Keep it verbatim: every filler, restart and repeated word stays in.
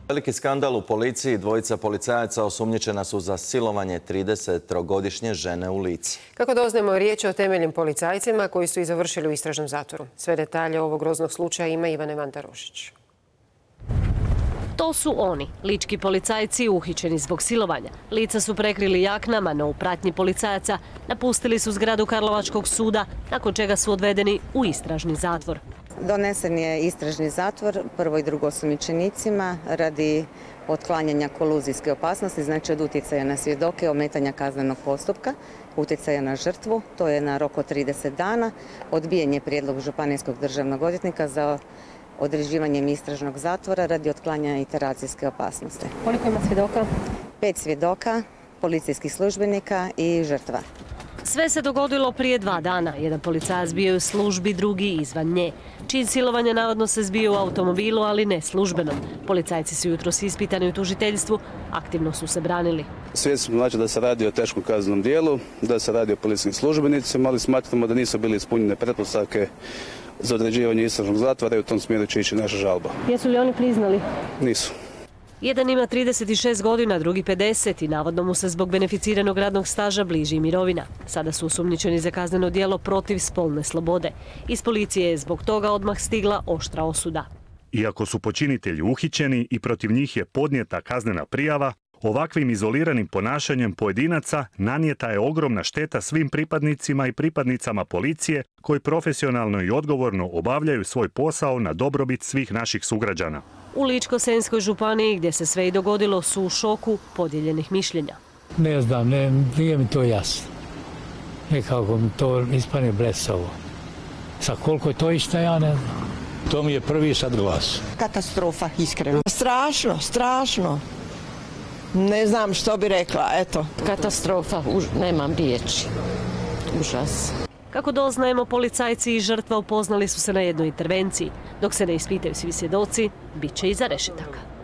Veliki skandal u policiji. Dvojica policajaca osumnjičena su za silovanje tridesettrogodišnje žene u Lici. Kako doznajemo, riječ je o temeljnim policajcima koji su i završili u istražnom zatvoru. Sve detalje ovog groznog slučaja ima Ivana Mandarošić. To su oni, lički policajci uhićeni zbog silovanja. Lica su prekrili jaknama, no u pratnji policajaca napustili su zgradu Karlovačkog suda, nakon čega su odvedeni u istražni zatvor. Donesen je istražni zatvor prvo i drugo osumnjičenicima radi otklanjanja koluzijske opasnosti, znači od utjecaja na svjedoke, ometanja kaznenog postupka, utjecaja na žrtvu, to je na rok od trideset dana. Odbijen je prijedlog županijskog državnog odvjetnika za određivanjem istražnog zatvora radi otklanjanja iteracijske opasnosti. Koliko ima svjedoka? Pet svjedoka, policijskih službenika i žrtva. Sve se dogodilo prije dva dana. Jedan policajac bio u službi, drugi izvan nje. Čin silovanja navodno se zbio u automobilu, ali ne službenom. Policajci su jutros ispitani u tužiteljstvu, aktivno su se branili. Svjesni smo znači da se radi o teškom kaznenom dijelu, da se radi o policijskim službenicima, ali smatramo da nisu bili ispunjene pretpostavke za određivanje istražnog zatvora i u tom smjeru će ići naša žalba. Jesu li oni priznali? Nisu. Jedan ima trideset šest godina, drugi pedeset i navodno mu se zbog beneficiranog radnog staža bliži mirovina. Sada su osumnjičeni za kazneno djelo protiv spolne slobode. Iz policije je zbog toga odmah stigla oštra osuda. Iako su počinitelji uhićeni i protiv njih je podnijeta kaznena prijava, ovakvim izoliranim ponašanjem pojedinaca nanijeta je ogromna šteta svim pripadnicima i pripadnicama policije koji profesionalno i odgovorno obavljaju svoj posao na dobrobit svih naših sugrađana. U Ličko-senjskoj županiji, gdje se sve i dogodilo, su u šoku podijeljenih mišljenja. Ne znam, ne, nije mi to jasno. Nekako mi to ispane blesovo. Sa koliko je to išta, ja ne znam. To mi je prvi sad glas. Katastrofa, iskreno. Strašno, strašno. Ne znam što bi rekla, eto. Katastrofa, už, nemam riječi. Užas. Kako doznajemo, policajci i žrtva upoznali su se na jednoj intervenciji. Dok se ne ispitaju svi svjedoci, bit će iza rešetaka.